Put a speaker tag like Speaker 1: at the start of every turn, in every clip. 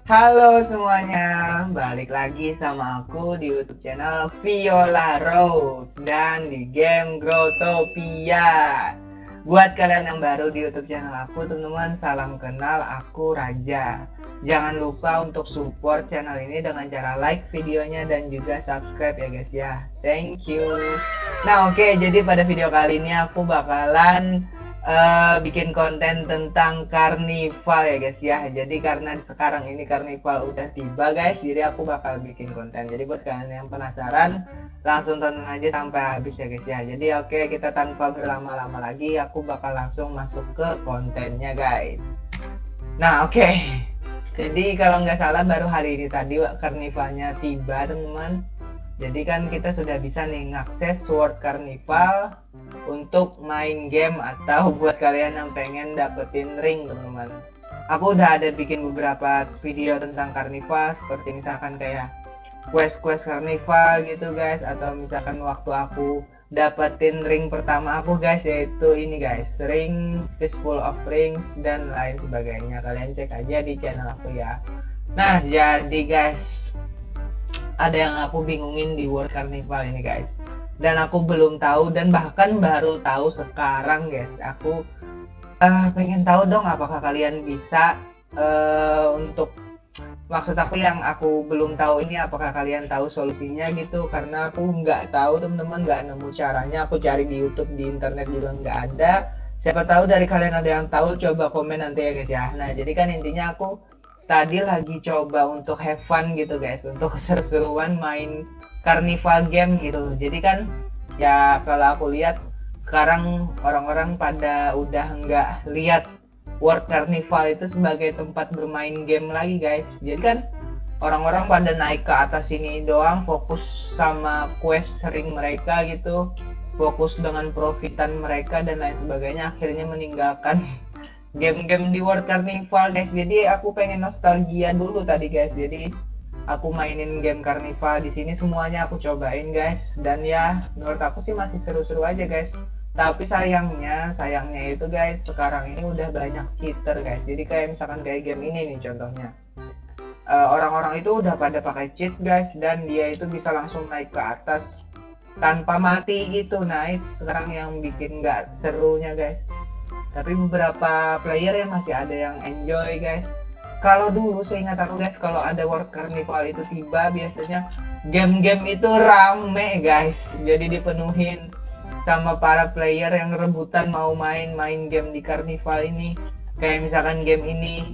Speaker 1: Halo semuanya, balik lagi sama aku di YouTube channel Viola Rose dan di game Growtopia. Buat kalian yang baru di YouTube channel aku, teman-teman, salam kenal, aku Raja. Jangan lupa untuk support channel ini dengan cara like videonya dan juga subscribe ya guys ya. Thank you. Nah oke, jadi pada video kali ini aku bakalan bikin konten tentang karnival ya guys ya. Jadi karena sekarang ini karnival udah tiba guys, jadi aku bakal bikin konten. Jadi buat kalian yang penasaran, langsung tonton aja sampai habis ya guys ya. Jadi oke, kita tanpa berlama-lama lagi, aku bakal langsung masuk ke kontennya guys. Nah oke, jadi kalau nggak salah baru hari ini tadi karnivalnya tiba teman-teman. Jadi kan kita sudah bisa nih ngakses World Carnival untuk main game atau buat kalian yang pengen dapetin ring teman-teman. Aku udah ada bikin beberapa video tentang Carnival, seperti misalkan kayak quest-quest Carnival gitu guys, atau misalkan waktu aku dapetin ring pertama aku guys, yaitu ini guys, ring Fistful of Rings dan lain sebagainya. Kalian cek aja di channel aku ya. Nah jadi guys, ada yang aku bingungin di World Carnival ini guys, dan aku belum tahu dan bahkan baru tahu sekarang guys. Aku pengen tahu dong apakah kalian bisa untuk, maksud aku yang aku belum tahu ini, apakah kalian tahu solusinya gitu, karena aku nggak tahu teman-teman, nggak nemu caranya. Aku cari di YouTube, di internet juga nggak ada. Siapa tahu dari kalian ada yang tahu, coba komen nanti ya guys ya. Nah jadi kan intinya aku tadi lagi coba untuk have fun gitu guys, untuk seru-seruan main carnival game gitu. Jadi kan ya kalau aku lihat sekarang orang-orang pada udah nggak lihat World Carnival itu sebagai tempat bermain game lagi guys. Jadi kan orang-orang pada naik ke atas ini doang, fokus sama quest sering mereka gitu, fokus dengan profitan mereka dan lain sebagainya, akhirnya meninggalkan game-game di World Carnival guys. Jadi aku pengen nostalgia dulu tadi guys. Jadi aku mainin game Carnival di sini, semuanya aku cobain guys, dan ya menurut aku sih masih seru-seru aja guys. Tapi sayangnya itu guys, sekarang ini udah banyak cheater guys. Jadi kayak misalkan kayak game ini nih contohnya, orang-orang itu udah pada pakai cheat guys, dan dia itu bisa langsung naik ke atas tanpa mati gitu. Nah itu sekarang yang bikin nggak serunya guys. Tapi beberapa player yang masih ada yang enjoy guys. Kalau dulu seingat aku guys, kalau ada World Carnival itu tiba, biasanya game-game itu rame guys. Jadi dipenuhin sama para player yang rebutan mau main game di Carnival ini. Kayak misalkan game ini,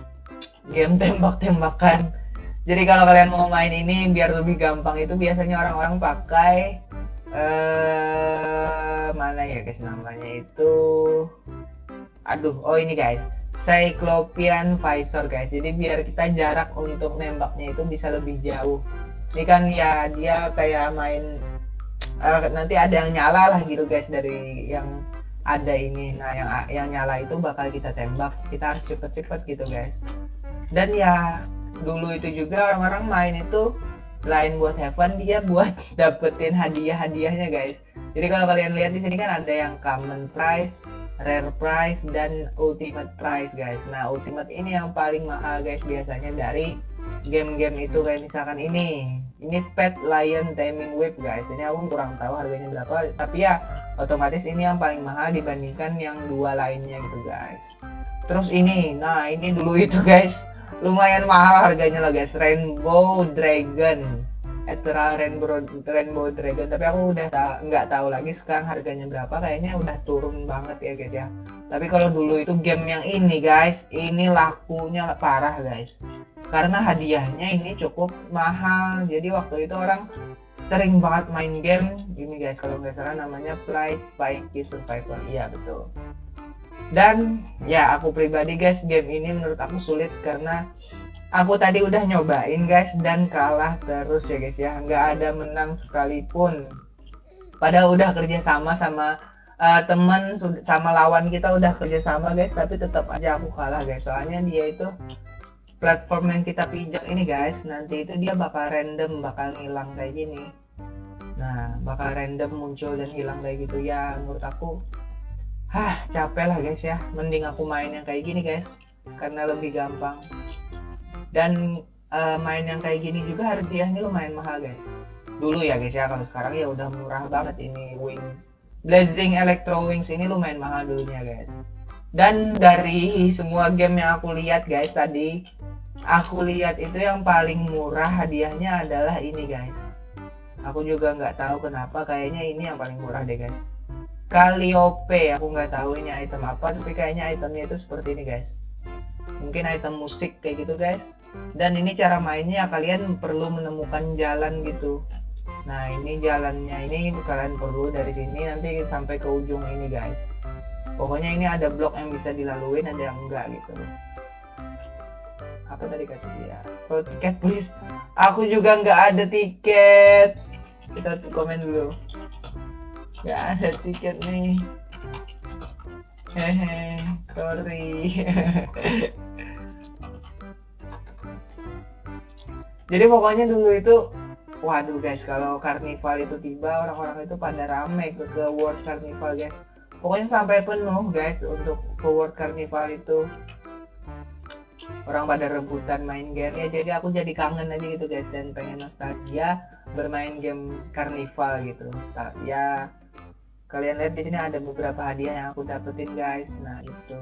Speaker 1: game tembak-tembakan. Jadi kalau kalian mau main ini biar lebih gampang, itu biasanya orang-orang pakai mana ya guys namanya itu, oh ini guys, Cyclopean Visor guys. Jadi biar kita jarak untuk nembaknya itu bisa lebih jauh. Ini kan ya dia kayak main nanti ada yang nyala lah gitu guys dari yang ada ini. Nah yang nyala itu bakal kita tembak, kita harus cepet-cepet gitu guys. Dan ya dulu itu juga orang-orang main itu selain buat have fun, dia buat dapetin hadiah-hadiahnya guys. Jadi kalau kalian lihat di sini kan ada yang common prize, rare prize, dan ultimate prize guys. Nah ultimate ini yang paling mahal guys biasanya dari game-game itu, kayak misalkan ini Pet Lion Taming Whip guys. Ini aku kurang tahu harganya berapa, tapi ya otomatis ini yang paling mahal dibandingkan yang dua lainnya gitu guys. Terus ini, nah ini dulu itu guys lumayan mahal harganya loh guys, Rainbow Dragon, Ethereal Rainbow Dragon. Tapi aku udah nggak tahu lagi sekarang harganya berapa, kayaknya udah turun banget ya guys ya. Tapi kalau dulu itu game yang ini guys, ini lakunya parah guys, karena hadiahnya ini cukup mahal. Jadi waktu itu orang sering banget main game ini guys, kalau nggak salah namanya Flight Spikey Survivor, iya betul. Dan ya aku pribadi guys, game ini menurut aku sulit karena aku tadi udah nyobain guys dan kalah terus ya guys ya, nggak ada menang sekalipun. Padahal udah kerja sama teman, sama lawan kita udah kerja sama guys, tapi tetap aja aku kalah guys. Soalnya dia itu platform yang kita pijak ini guys, nanti itu dia bakal random, bakal ngilang kayak gini. Nah bakal random muncul dan hilang kayak gitu ya. Menurut aku capek lah guys ya, mending aku main yang kayak gini guys, karena lebih gampang. Dan main yang kayak gini juga hadiahnya lumayan mahal guys. Dulu ya guys ya, kalau sekarang ya udah murah banget ini. Wings Blazing Electro Wings ini lumayan mahal dulunya guys. Dan dari semua game yang aku lihat guys tadi, aku lihat itu yang paling murah hadiahnya adalah ini guys. Aku juga nggak tahu kenapa, kayaknya ini yang paling murah deh guys. Calliope, aku nggak tahu ini item apa, tapi kayaknya itemnya itu seperti ini guys. Mungkin item musik kayak gitu guys. Dan ini cara mainnya, kalian perlu menemukan jalan gitu. Nah ini jalannya, ini kalian perlu dari sini nanti sampai ke ujung ini guys. Pokoknya ini ada blok yang bisa dilaluin, ada yang enggak gitu. Apa tadi kata dia? Oh, tiket please. Aku juga nggak ada tiket. Kita komen dulu. Nggak ada tiket nih. Hehe, sorry. Jadi pokoknya dulu itu, waduh guys, kalau karnival itu tiba, orang-orang itu pada rame ke World Carnival guys. Pokoknya sampai penuh guys untuk ke World Carnival itu. Orang pada rebutan main game ya, jadi aku jadi kangen aja gitu guys, dan pengen nostalgia bermain game karnival gitu. Ya kalian lihat di sini ada beberapa hadiah yang aku dapetin guys. Nah itu.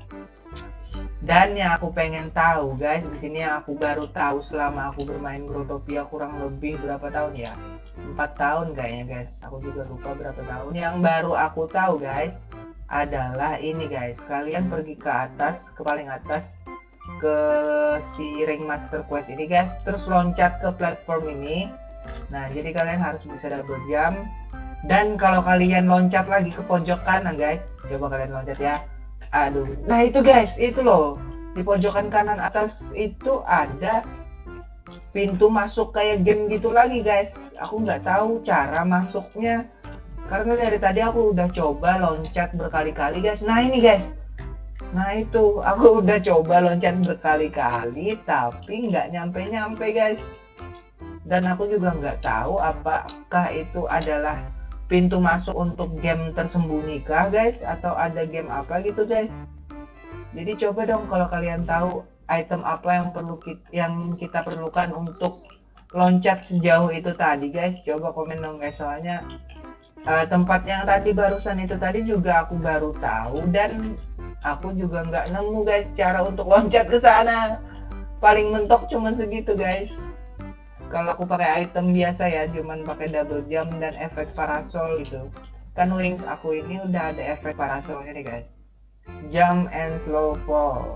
Speaker 1: Dan yang aku pengen tahu guys, di sini yang aku baru tahu selama aku bermain Growtopia kurang lebih berapa tahun ya? 4 tahun kayaknya guys. Aku juga lupa berapa tahun. Yang baru aku tahu guys adalah ini guys. Kalian pergi ke atas, ke paling atas, ke si Ring Master Quest ini guys, terus loncat ke platform ini. Nah jadi kalian harus bisa double jump. Dan kalau kalian loncat lagi ke pojok kanan guys, coba kalian loncat ya. Aduh, nah itu guys, itu loh, di pojokan kanan atas itu ada pintu masuk kayak game gitu lagi guys. Aku nggak tahu cara masuknya, karena dari tadi aku udah coba loncat berkali-kali guys. Nah ini guys, nah itu aku udah coba loncat berkali-kali tapi nggak nyampe-nyampe guys. Dan aku juga nggak tahu apakah itu adalah pintu masuk untuk game tersembunyi kah guys, atau ada game apa gitu guys. Jadi coba dong kalau kalian tahu item apa yang kita perlukan untuk loncat sejauh itu tadi guys, coba komen dong guys. Soalnya tempat yang tadi barusan itu tadi juga aku baru tahu, dan aku juga nggak nemu guys cara untuk loncat ke sana. Paling mentok cuman segitu guys. Kalau aku pakai item biasa ya, cuman pakai double jump dan efek parasol gitu. Kan wings aku ini udah ada efek parasolnya nih guys. Jump and slow fall.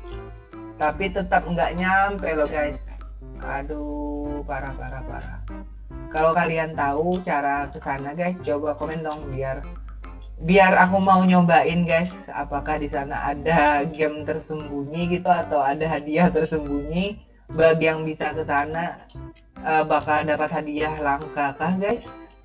Speaker 1: Tapi tetap nggak nyampe loh guys. Aduh, parah. Kalau kalian tahu cara ke sana guys, coba komen dong biar aku mau nyobain guys. Apakah di sana ada game tersembunyi gitu atau ada hadiah tersembunyi bagi yang bisa ke sana. Bakal dapat hadiah langka kah guys?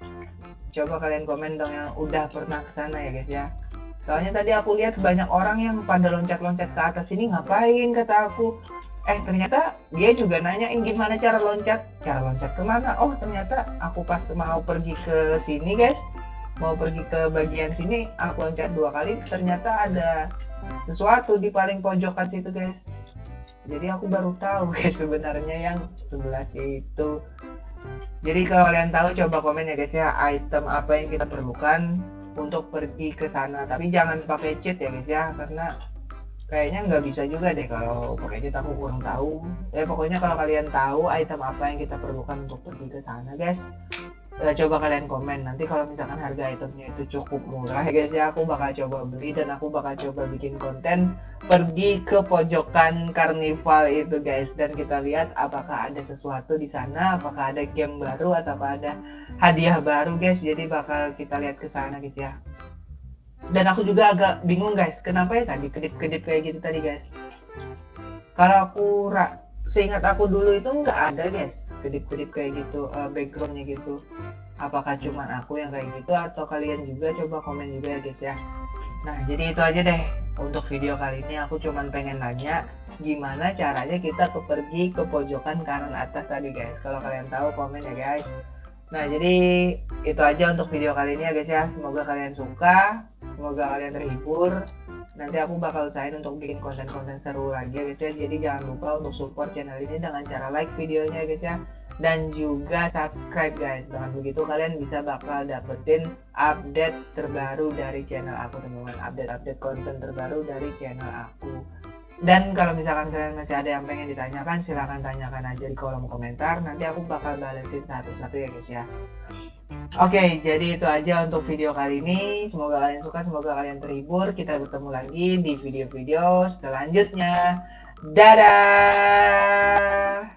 Speaker 1: Coba kalian komen dong yang udah pernah kesana ya guys ya. Soalnya tadi aku lihat banyak orang yang pada loncat-loncat ke atas ini, ngapain kata aku. Ternyata dia juga nanyain gimana cara loncat kemana. Oh ternyata aku pas mau pergi ke sini guys, mau pergi ke bagian sini, aku loncat 2 kali, ternyata ada sesuatu di paling pojokan situ guys. Jadi aku baru tahu guys sebenarnya yang sebelah itu. Jadi kalau kalian tahu coba komen ya guys ya, item apa yang kita perlukan untuk pergi ke sana. Tapi jangan pakai cheat ya guys ya, karena kayaknya nggak bisa juga deh kalau pakai cheat, aku kurang tahu. Pokoknya kalau kalian tahu item apa yang kita perlukan untuk pergi ke sana guys, coba kalian komen. Nanti kalau misalkan harga itemnya itu cukup murah guys ya, aku bakal coba beli dan aku bakal coba bikin konten pergi ke pojokan karnival itu guys, dan kita lihat apakah ada sesuatu di sana, apakah ada game baru atau ada hadiah baru guys. Jadi bakal kita lihat ke sana guys ya. Dan aku juga agak bingung guys, kenapa ya tadi kedip-kedip kayak gitu tadi guys. Kalau aku seingat aku dulu itu nggak ada guys kedip-kedip kayak gitu, backgroundnya gitu. Apakah cuman aku yang kayak gitu atau kalian juga? Coba komen juga ya guys ya. Nah jadi itu aja deh untuk video kali ini. Aku cuman pengen nanya gimana caranya kita pergi ke pojokan kanan atas tadi guys. Kalau kalian tahu komen ya guys. Nah jadi itu aja untuk video kali ini ya guys ya. Semoga kalian suka, semoga kalian terhibur. Nanti aku bakal usahain untuk bikin konten-konten seru lagi ya guys ya. Jadi jangan lupa untuk support channel ini dengan cara like videonya guys ya, dan juga subscribe guys. Dengan begitu kalian bisa bakal dapetin update terbaru dari channel aku teman-teman, update konten terbaru dari channel aku. Dan kalau misalkan kalian masih ada yang pengen ditanyakan, silahkan tanyakan aja di kolom komentar, nanti aku bakal balesin satu-satu ya guys ya. Oke, jadi itu aja untuk video kali ini. Semoga kalian suka, semoga kalian terhibur. Kita bertemu lagi di video-video selanjutnya. Dadah!